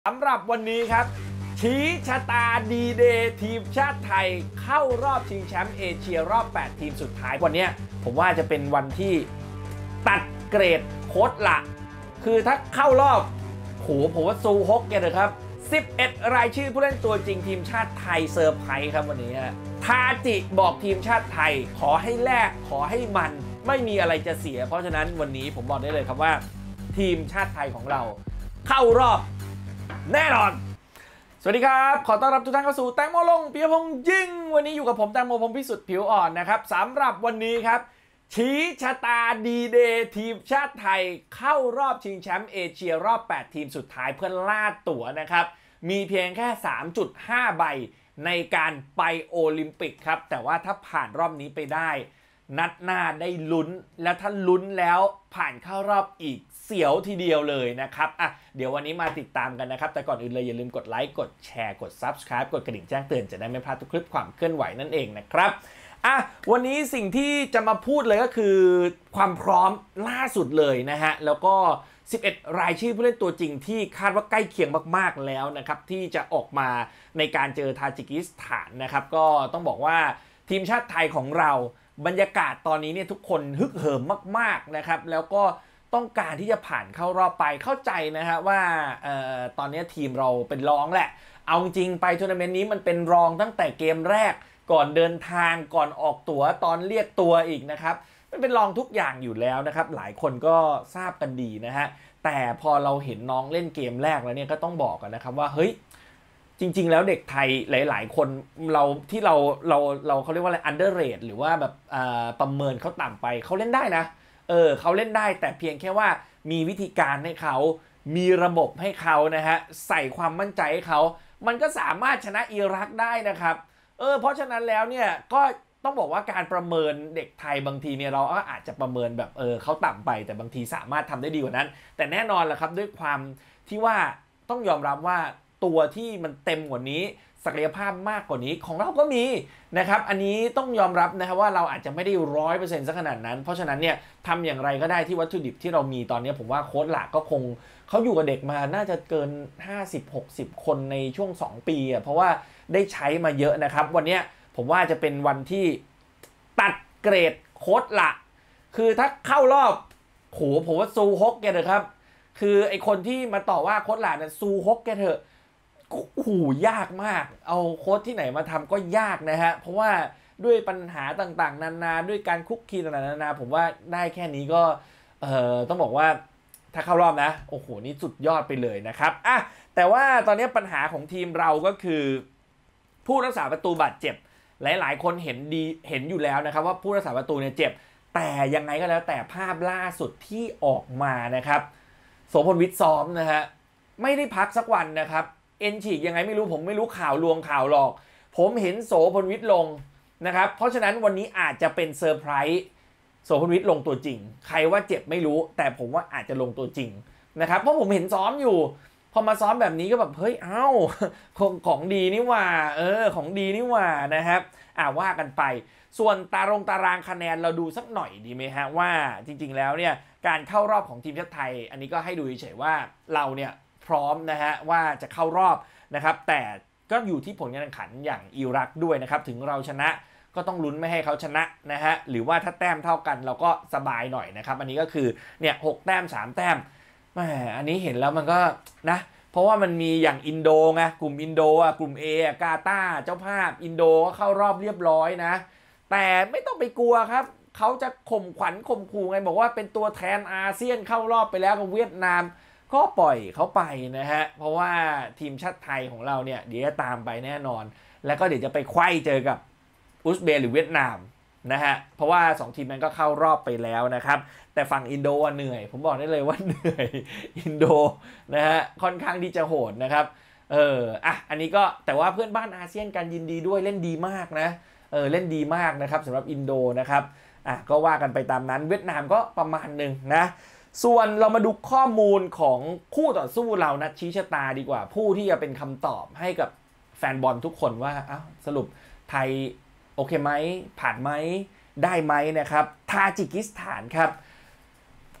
สำหรับวันนี้ครับชี้ชะตาดีเดย์ทีมชาติไทยเข้ารอบชิงแชมป์เอเชียรอบ8ทีมสุดท้ายวันนี้ผมว่าจะเป็นวันที่ตัดเกรดโค้ดละคือถ้าเข้ารอบผมว่าซูฮกเนี่ยเลยครับ11รายชื่อผู้เล่นตัวจริงทีมชาติไทยเซอร์ไพรส์ครับวันนี้ทาจิบอกทีมชาติไทยขอให้แลกขอให้มันไม่มีอะไรจะเสียเพราะฉะนั้นวันนี้ผมบอกได้เลยครับว่าทีมชาติไทยของเราเข้ารอบแน่นอนสวัสดีครับขอต้อนรับทุกท่านเข้าสู่แตงโมลงปิยพงษ์ยิ่งวันนี้อยู่กับผมแตงโมพงษ์พิสุทธิ์ผิวอ่อนนะครับสำหรับวันนี้ครับชี้ชะตาดีเดย์ทีมชาติไทยเข้ารอบชิงแชมป์เอเชียรอบ8ทีมสุดท้ายเพื่อล่าตั๋วนะครับมีเพียงแค่ 3.5 ใบในการไปโอลิมปิกครับแต่ว่าถ้าผ่านรอบนี้ไปได้นัดหน้าได้ลุ้นแล้วถ้าลุ้นแล้วผ่านเข้ารอบอีกเสียวทีเดียวเลยนะครับเดี๋ยววันนี้มาติดตามกันนะครับแต่ก่อนอื่นเลยอย่าลืมกดไลค์กดแชร์กด Subscribe กดกระดิ่งแจ้งเตือนจะได้ไม่พลาดทุกคลิปความเคลื่อนไหวนั่นเองนะครับวันนี้สิ่งที่จะมาพูดเลยก็คือความพร้อมล่าสุดเลยนะฮะแล้วก็11รายชื่อผู้เล่นตัวจริงที่คาดว่าใกล้เคียงมากๆแล้วนะครับที่จะออกมาในการเจอทาจิกิสถานนะครับก็ต้องบอกว่าทีมชาติไทยของเราบรรยากาศตอนนี้เนี่ยทุกคนฮึกเหิมมากๆนะครับแล้วก็ต้องการที่จะผ่านเข้ารอบไปเข้าใจนะฮะว่าตอนนี้ทีมเราเป็นรองแหละเอาจริงไปทัวร์นาเมนต์นี้มันเป็นรองตั้งแต่เกมแรกก่อนเดินทางก่อนออกตั๋วตอนเรียกตัวอีกนะครับมันเป็นรองทุกอย่างอยู่แล้วนะครับหลายคนก็ทราบกันดีนะฮะแต่พอเราเห็นน้องเล่นเกมแรกแล้วเนี่ยก็ต้องบอกกันนะครับว่าเฮ้ยจริงๆแล้วเด็กไทยหลายๆคนเราเขาเรียกว่าอะไร underrate หรือว่าแบบประเมินเขาต่ำไปเขาเล่นได้นะเขาเล่นได้แต่เพียงแค่ว่ามีวิธีการให้เขามีระบบให้เขานะฮะใส่ความมั่นใจให้เขามันก็สามารถชนะอิรักได้นะครับเพราะฉะนั้นแล้วเนี่ยก็ต้องบอกว่าการประเมินเด็กไทยบางทีเนี่ยเราก็อาจจะประเมินแบบเขาต่ำไปแต่บางทีสามารถทำได้ดีกว่านั้นแต่แน่นอนแหละครับด้วยความที่ว่าต้องยอมรับว่าตัวที่มันเต็มกว่านี้ศักยภาพมากกว่านี้ของเราก็มีนะครับอันนี้ต้องยอมรับนะครับว่าเราอาจจะไม่ได้100%ซะขนาดนั้นเพราะฉะนั้นเนี่ยทำอย่างไรก็ได้ที่วัตถุดิบที่เรามีตอนนี้ผมว่าโค้ชหลักก็คงเขาอยู่กับเด็กมาน่าจะเกิน 50-60 คนในช่วง2ปีเพราะว่าได้ใช้มาเยอะนะครับวันนี้ผมว่าจะเป็นวันที่ตัดเกรดโค้ชหลักคือถ้าเข้ารอบผมว่าซูฮกแกเถอะครับคือไอคนที่มาต่อว่าโค้ชหลักเนี่ยซูฮกแกเถอะยากมากเอาโค้ชที่ไหนมาทำก็ยากนะฮะเพราะว่าด้วยปัญหาต่างๆนานาด้วยการคุกคีต่างๆนานาผมว่าได้แค่นี้ก็ต้องบอกว่าถ้าเข้ารอบนะโอ้โหนี่สุดยอดไปเลยนะครับแต่ว่าตอนนี้ปัญหาของทีมเราก็คือผู้รักษาประตูบาดเจ็บหลายๆคนเห็นอยู่แล้วนะครับว่าผู้รักษาประตูเนี่ยเจ็บแต่ยังไงก็แล้วแต่ภาพล่าสุดที่ออกมานะครับโสพลวิทย์ซ้อมนะฮะไม่ได้พักสักวันนะครับเอ็นฉีกยังไงไม่รู้ผมไม่รู้ข่าวลวงข่าวหลอกผมเห็นโสพลวิทย์ลงนะครับเพราะฉะนั้นวันนี้อาจจะเป็นเซอร์ไพรส์โสพลวิทย์ลงตัวจริงใครว่าเจ็บไม่รู้แต่ผมว่าอาจจะลงตัวจริงนะครับเพราะผมเห็นซ้อมอยู่พอมาซ้อมแบบนี้ก็แบบเฮ้ยของดีนี่ว่าของดีนี่ว่านะครับว่ากันไปส่วนตารางคะแนนเราดูสักหน่อยดีไหมฮะว่าจริงๆแล้วเนี่ยการเข้ารอบของทีมชาติไทยอันนี้ก็ให้ดูเฉยๆว่าเราเนี่ยพร้อมนะฮะว่าจะเข้ารอบนะครับแต่ก็อยู่ที่ผลการแข่งขันอย่างอิรักด้วยนะครับถึงเราชนะก็ต้องลุ้นไม่ให้เขาชนะนะฮะหรือว่าถ้าแต้มเท่ากันเราก็สบายหน่อยนะครับอันนี้ก็คือเนี่ย6แต้ม3แต้มอันนี้เห็นแล้วมันก็นะเพราะว่ามันมีอย่างอินโดไงกลุ่มอินโดกลุ่ม A กาตาร์เจ้าภาพอินโดก็เข้ารอบเรียบร้อยนะแต่ไม่ต้องไปกลัวครับเขาจะข่มขวัญข่มขู่ไงบอกว่าเป็นตัวแทนอาเซียนเข้ารอบไปแล้วกับเวียดนามก็ปล่อยเขาไปนะฮะเพราะว่าทีมชาติไทยของเราเนี่ยเดี๋ยวจะตามไปแน่นอนแล้วก็เดี๋ยวจะไปไขว้เจอกับอุซเบย์หรือเวียดนามนะฮะเพราะว่า2ทีมนั้นก็เข้ารอบไปแล้วนะครับแต่ฝั่งอินโดเหนื่อยผมบอกได้เลยว่าเหนื่อยอินโดนะฮะค่อนข้างที่จะโหดนะครับอันนี้ก็แต่ว่าเพื่อนบ้านอาเซียนกันยินดีด้วยเล่นดีมากนะเล่นดีมากนะครับสำหรับอินโดนะครับก็ว่ากันไปตามนั้นเวียดนามก็ประมาณหนึ่งนะส่วนเรามาดูข้อมูลของคู่ต่อสู้เรานะชี้ชะตาดีกว่าผู้ที่จะเป็นคำตอบให้กับแฟนบอลทุกคนว่าสรุปไทยโอเคไหมผ่านไหมได้ไหมนะครับทาจิกิสถานครับ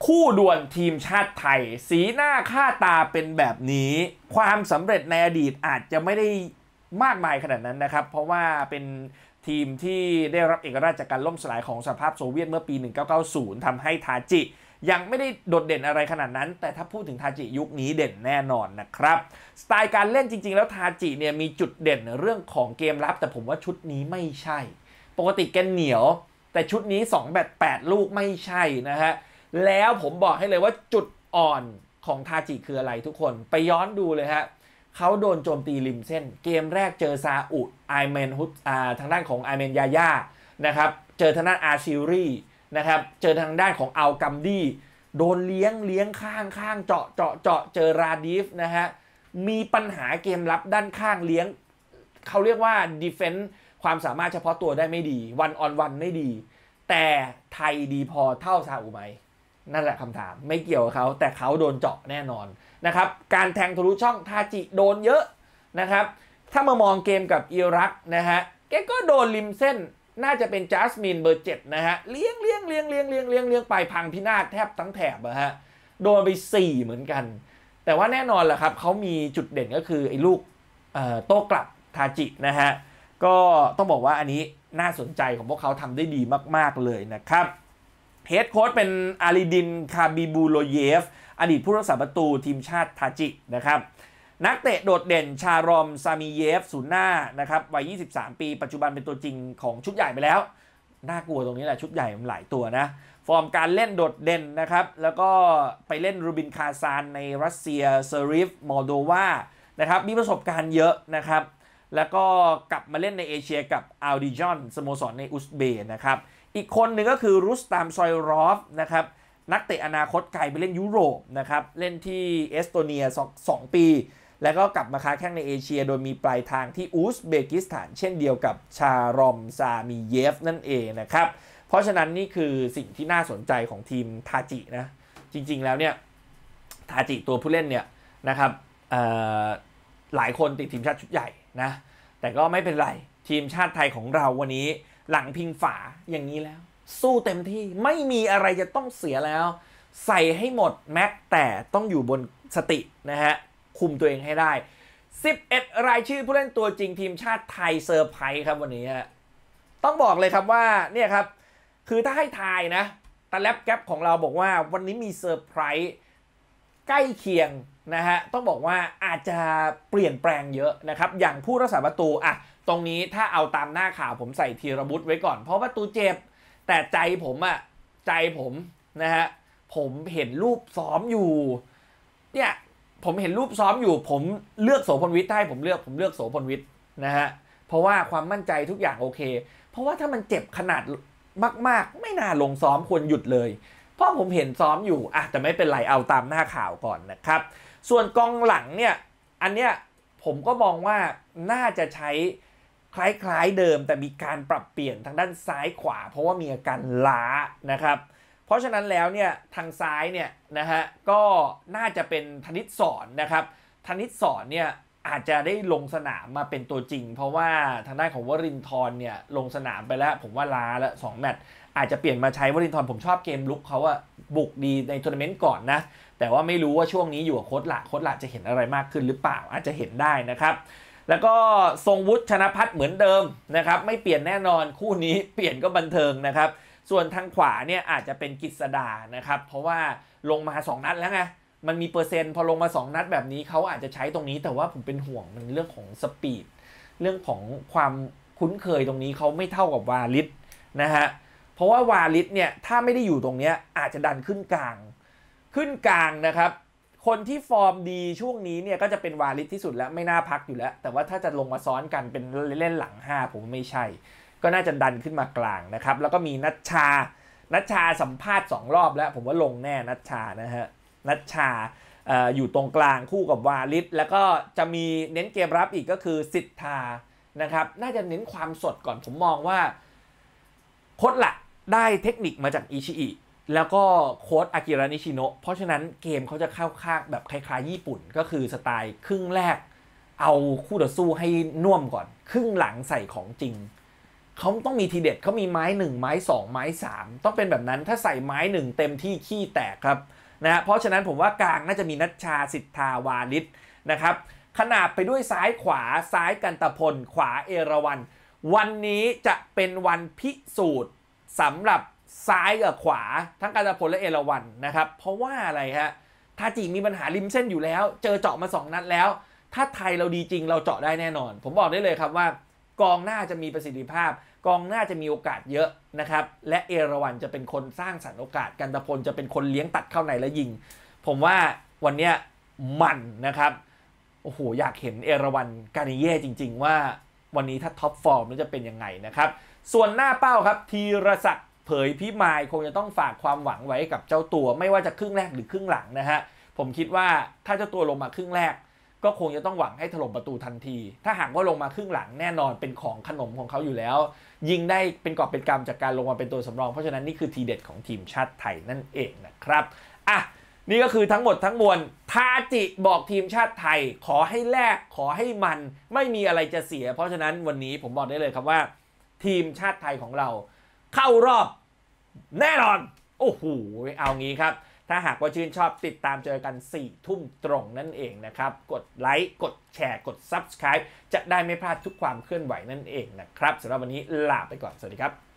คู่ด่วนทีมชาติไทยสีหน้าค่าตาเป็นแบบนี้ความสำเร็จในอดีตอาจจะไม่ได้มากมายขนาดนั้นนะครับเพราะว่าเป็นทีมที่ได้รับเอกราชจากการล่มสลายของสหภาพโซเวียตเมื่อปี 1990 ทำให้ทาจิยังไม่ได้โดดเด่นอะไรขนาดนั้นแต่ถ้าพูดถึงทาจิยุคนี้เด่นแน่นอนนะครับสไตล์การเล่นจริงๆแล้วทาจิเนี่ยมีจุดเด่นเรื่องของเกมรับแต่ผมว่าชุดนี้ไม่ใช่ปกติแกเหนียวแต่ชุดนี้2แบบ8ลูกไม่ใช่นะฮะแล้วผมบอกให้เลยว่าจุดอ่อนของทาจิคืออะไรทุกคนไปย้อนดูเลยฮะเขาโดนโจมตีริมเส้นเกมแรกเจอซาอุไอเมนฮุตทางด้านของไอเมนยาย่านะครับเจอทางด้านอาชิรีนะครับเจอทางด้านของอัลกัมดีโดนเลี้ยงข้างเจาะเจอราดิฟนะฮะมีปัญหาเกมรับด้านข้างเลี้ยงเขาเรียกว่าดีเฟนส์ความสามารถเฉพาะตัวได้ไม่ดีวันออนวันไม่ดีแต่ไทยดีพอเท่าซาอุไหมนั่นแหละคำถามไม่เกี่ยวกับเขาแต่เขาโดนเจาะแน่นอนนะครับการแทงทะลุช่องทาจิโดนเยอะนะครับถ้ามามองเกมกับอิรักนะฮะแกก็โดนริมเส้นน่าจะเป็นจัสมินเบอร์7นะฮะเลี้ยงไปพังพินาศแทบทั้งแถบอะฮะโดนไป4เหมือนกันแต่ว่าแน่นอนแหละครับเขามีจุดเด่นก็คือไอ้ลูกโต้กลับทาจินะฮะก็ต้องบอกว่าอันนี้น่าสนใจของพวกเขาทำได้ดีมากๆเลยนะครับเฮดโค้ชเป็นอาริดินคาบิบูโลเยฟอดีตผู้รักษาประตูทีมชาติทาจินะครับนักเตะโดดเด่นชารอมซามีเยฟศูนย์หน้านะครับวัย23ปีปัจจุบันเป็นตัวจริงของชุดใหญ่ไปแล้วน่ากลัวตรงนี้แหละชุดใหญ่มันหลายตัวนะฟอร์มการเล่นโดดเด่นนะครับแล้วก็ไปเล่นรูบินคาซานในรัสเซียเซอริฟมอลโดวานะครับมีประสบการณ์เยอะนะครับแล้วก็กลับมาเล่นในเอเชียกับอัลดิจอนสโมสรในอุซเบย์นะครับอีกคนหนึ่งก็คือรุสตามซอยรอฟนะครับนักเตะอนาคตไกลไปเล่นยุโรปนะครับเล่นที่เอสโตเนีย2 ปีแล้วก็กลับมาค้าแข้งในเอเชียโดยมีปลายทางที่อุซเบกิสถานเช่นเดียวกับชารอมซามีเยฟนั่นเองนะครับเพราะฉะนั้นนี่คือสิ่งที่น่าสนใจของทีมทาจินะจริงๆแล้วเนี่ยทาจิตัวผู้เล่นเนี่ยนะครับหลายคนติดทีมชาติชุดใหญ่นะแต่ก็ไม่เป็นไรทีมชาติไทยของเราวันนี้หลังพิงฝาอย่างนี้แล้วสู้เต็มที่ไม่มีอะไรจะต้องเสียแล้วใส่ให้หมดแม็กแต่ต้องอยู่บนสตินะฮะคุมตัวเองให้ได้11รายชื่อผู้เล่นตัวจริงทีมชาติไทยเซอร์ไพรส์ครับวันนี้ต้องบอกเลยครับว่าเนี่ยครับคือถ้าให้ทายนะตาแลบแก๊ปของเราบอกว่าวันนี้มีเซอร์ไพรส์ใกล้เคียงนะฮะต้องบอกว่าอาจจะเปลี่ยนแปลงเยอะนะครับอย่างผู้รักษาประตูอะตรงนี้ถ้าเอาตามหน้าข่าวผมใส่ธีรบุตรไว้ก่อนเพราะประตูเจ็บแต่ใจผมนะฮะผมเห็นรูปซ้อมอยู่เนี่ยผมเห็นรูปซ้อมอยู่ผมเลือกโสพลวิทย์ให้ผมเลือกโสพลวิทย์นะฮะเพราะว่าความมั่นใจทุกอย่างโอเคเพราะว่าถ้ามันเจ็บขนาดมากๆไม่น่าลงซ้อมควรหยุดเลยเพราะผมเห็นซ้อมอยู่แต่ไม่เป็นไรเอาตามหน้าข่าวก่อนนะครับส่วนกองหลังเนี่ยอันเนี้ยผมก็มองว่าน่าจะใช้คล้ายๆเดิมแต่มีการปรับเปลี่ยนทางด้านซ้ายขวาเพราะว่ามีอาการล้านะครับเพราะฉะนั้นแล้วเนี่ยทางซ้ายเนี่ยนะฮะก็น่าจะเป็นธนิตสอนนะครับธนิตสอนเนี่ยอาจจะได้ลงสนามมาเป็นตัวจริงเพราะว่าทางด้านของวรินทร์เนี่ยลงสนามไปแล้วผมว่าล้าแล้ว2แมตช์อาจจะเปลี่ยนมาใช้วรินทร์ผมชอบเกมลุกเขาบุกดีในทัวร์นาเมนต์ก่อนนะแต่ว่าไม่รู้ว่าช่วงนี้อยู่กับโค้ชละจะเห็นอะไรมากขึ้นหรือเปล่าอาจจะเห็นได้นะครับแล้วก็ทรงวุฒิชนะพัฒน์เหมือนเดิมนะครับไม่เปลี่ยนแน่นอนคู่นี้เปลี่ยนก็บันเทิงนะครับส่วนทางขวาเนี่ยอาจจะเป็นกฤษดานะครับเพราะว่าลงมา2นัดแล้วไงมันมีเปอร์เซ็นต์พอลงมา2นัดแบบนี้เขาอาจจะใช้ตรงนี้แต่ว่าผมเป็นห่วงมันเรื่องของสปีดเรื่องของความคุ้นเคยตรงนี้เขาไม่เท่ากับวาลิสนะฮะเพราะว่าวาลิสเนี่ยถ้าไม่ได้อยู่ตรงนี้อาจจะดันขึ้นกลางนะครับคนที่ฟอร์มดีช่วงนี้เนี่ยก็จะเป็นวาลิสที่สุดแล้วไม่น่าพักอยู่แล้วแต่ว่าถ้าจะลงมาซ้อนกันเป็นเล่นหลัง5ผมไม่ใช่ก็น่าจะดันขึ้นมากลางนะครับแล้วก็มีนัชชาสัมภาษณ์2รอบแล้วผมว่าลงแน่นัชชานะฮะนัชชาอยู่ตรงกลางคู่กับวาลิสแล้วก็จะมีเน้นเกมรับอีกก็คือสิทธานะครับน่าจะเน้นความสดก่อนผมมองว่าโค้ชละได้เทคนิคมาจากอิชิอิแล้วก็โค้ชอากิระนิชิโนะเพราะฉะนั้นเกมเขาจะเข้าข้างแบบคล้ายๆญี่ปุ่นก็คือสไตล์ครึ่งแรกเอาคู่ต่อสู้ให้น่วมก่อนครึ่งหลังใส่ของจริงเขาต้องมีทีเด็ดเขามีไม้1ไม้2ไม้3ต้องเป็นแบบนั้นถ้าใส่ไม้1เต็มที่ขี้แตกครับนะเพราะฉะนั้นผมว่ากลางน่าจะมีนัชชาสิทธาวานิชนะครับขนาบไปด้วยซ้ายขวาซ้ายกันตพลขวาเอราวัณวันนี้จะเป็นวันพิสูจน์สำหรับซ้ายกับขวาทั้งกันตพลและเอราวัณนะครับเพราะว่าอะไรฮะทาจิมีปัญหาริมเส้นอยู่แล้วเจอเจาะมา2นัดแล้วถ้าไทยเราดีจริงเราเจาะได้แน่นอนผมบอกได้เลยครับว่ากองหน้าจะมีประสิทธิภาพกองหน้าจะมีโอกาสเยอะนะครับและเอราวัณจะเป็นคนสร้างสรรค์โอกาสกันตพลจะเป็นคนเลี้ยงตัดเข้าในและยิงผมว่าวันนี้มันนะครับโอ้โหอยากเห็นเอราวัณกานิเย่จริงๆว่าวันนี้ถ้าท็อปฟอร์มมันจะเป็นยังไงนะครับส่วนหน้าเป้าครับธีรศักดิ์เผยพิมายคงจะต้องฝากความหวังไว้กับเจ้าตัวไม่ว่าจะครึ่งแรกหรือครึ่งหลังนะฮะผมคิดว่าถ้าเจ้าตัวลงมาครึ่งแรกก็คงจะต้องหวังให้ถล่มประตูทันทีถ้าหากว่าลงมาครึ่งหลังแน่นอนเป็นของขนมของเขาอยู่แล้วยิงได้เป็นกอบเป็นกำจากการลงมาเป็นตัวสำรองเพราะฉะนั้นนี่คือทีเด็ดของทีมชาติไทยนั่นเองนะครับอ่ะนี่ก็คือทั้งหมดทั้งมวลทาจิบอกทีมชาติไทยขอให้แลกขอให้มันไม่มีอะไรจะเสียเพราะฉะนั้นวันนี้ผมบอกได้เลยครับว่าทีมชาติไทยของเราเข้ารอบแน่นอนโอ้โหเอางี้ครับถ้าหากว่าชื่นชอบติดตามเจอกัน4 ทุ่มตรงนั่นเองนะครับกดไลค์กดแชร์กด Subscribe จะได้ไม่พลาดทุกความเคลื่อนไหวนั่นเองนะครับสำหรับวันนี้ลาไปก่อนสวัสดีครับ